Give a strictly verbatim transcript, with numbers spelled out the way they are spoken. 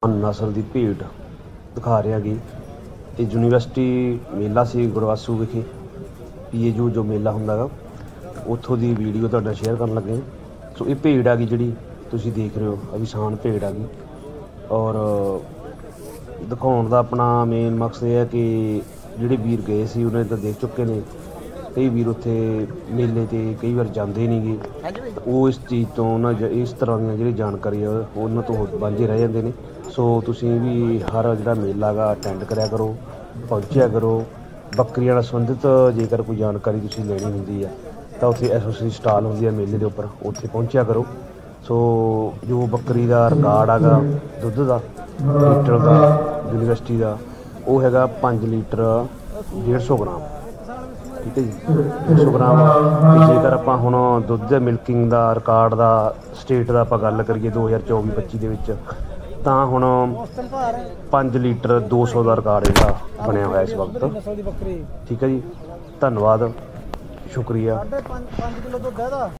नस्ल की भेड़ दिखा रहा कि ये यूनीवर्सिटी मेला से गुरवासू विखे पी ए जू जो मेला होंगे उतों की वीडियो तो शेयर कर लगे। सो ये भेड़ आ गई जी तुम देख रहे हो अभिशान भेड़ आ गई और दिखाने का अपना मेन मकसद यह है कि जोड़े वीर गए सी उन्हें तो देख चुके हैं। कई वीर उत्थे मेले ते कई बार जाते नहीं गे वो इस चीज़ तो ना इस तरह की जी जानकारी है उन्होंने तो वांझे रह जाते हैं। सो तुसी भी हर जो मेला गा अटेंड कराया करो पहुँचा करो। बकरियां संबंधित जेकर कोई जानकारी तुसी लेनी होंगी है तो उत्थे एसोसिएशन स्टाल होंगी है मेले के उपर उत्थे पहुँचा करो। सो जो बकरी का रिकॉर्ड आगा दुध का लीटर का यूनीवर्सिटी का वो है पाँच लीटर डेढ़ सौ ग्राम ठीक है जी डेढ़ सौ ग्राम। जेकर आप हुण दुध मिल्किंग का रिकॉर्ड का स्टेट का आप गल करिए दो हज़ार चौबी पच्ची के तो हुण पाँच लीटर दो सौ का रिकॉर्ड जो बनया हुआ इस वक्त ठीक है जी। धन्यवाद शुक्रिया।